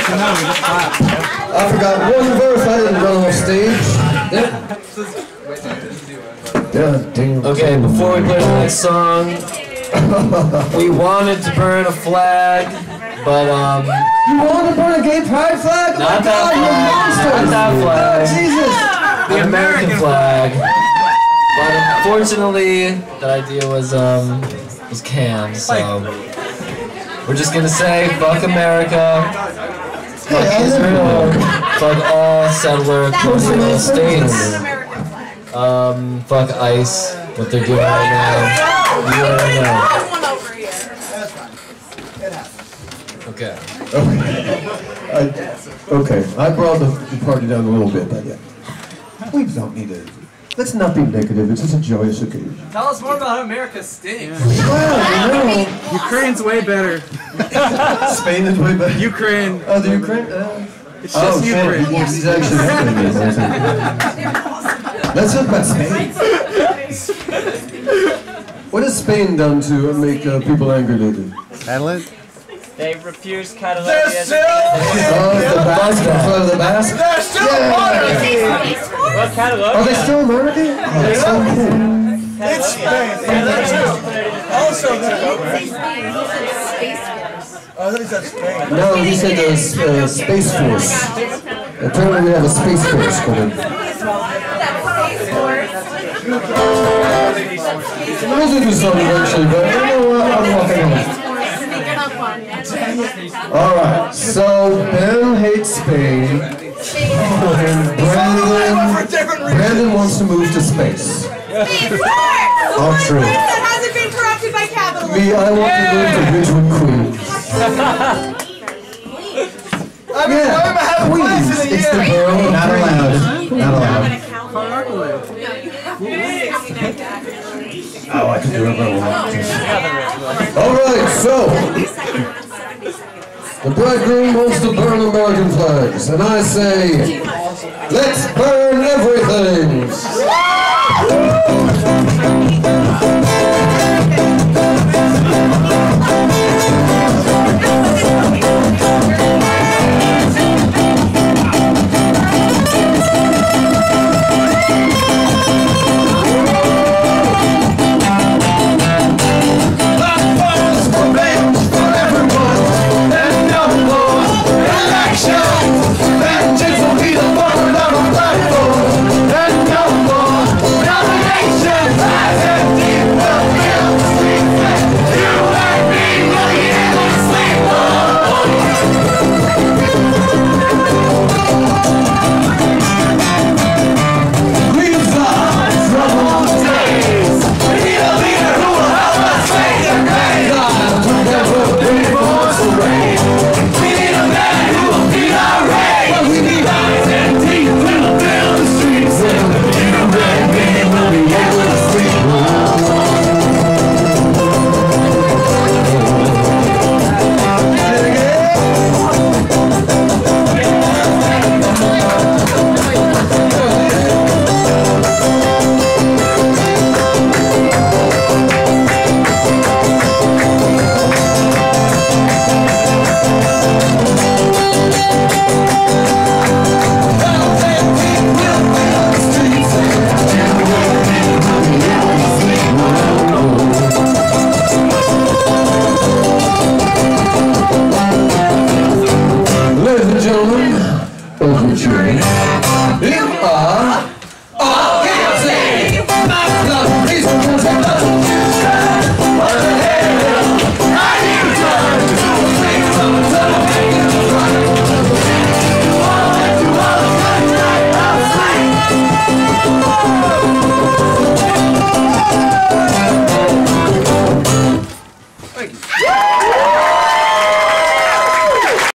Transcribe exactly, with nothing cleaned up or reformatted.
I forgot one verse. I didn't run off stage. God damn. Okay, before we play the next song, we wanted to burn a flag, but um. You wanted to burn a gay pride flag? Oh not my God, that you're monsters! flag. Not that flag. Oh, Jesus! The American flag. But unfortunately, that idea was um was canned, so we're just gonna say fuck America, fuck Israel, fuck all settler colonial states, um, fuck ICE, what they're doing right now. You already know. Okay. Okay. I, okay. I brought the, the party down a little bit, but yeah. We don't need to. Let's not be negative. It's just a joyous occasion. Tell us more about how America stinks. Yeah. Well, you know. Ukraine's way better. Spain is way better. Ukraine. Oh, the Ukraine? Uh, it's just oh, Ukraine. Shit. He's actually helping me. Let's talk about Spain. What has Spain done to make uh, people angry lately? Catalan? They refused Catalonia. They're still Oh, the Basque, the Basque? They're still yeah. Well, Catalonia. Are they still American? Oh, that's so cool. It's Spain. Also, I think that's Spain. No, he said the uh, Space Force. Apparently we have a Space Force coming. We'll do something eventually, but you know what? I'm walking on. Alright, so Ben hates Spain, and Brandon, Brandon wants to move to space. All true. That hasn't been corrupted by capitalism. Me, I want to move to Ridgewood, Queens. I've been Yeah, to have a place Queens. in a It's year. the borough of Not allowed. Not allowed. Oh, I can do whatever I want. Alright, so the bridegroom wants to burn American flags, and I say, let's burn everything! Ladies and gentlemen, overture. You are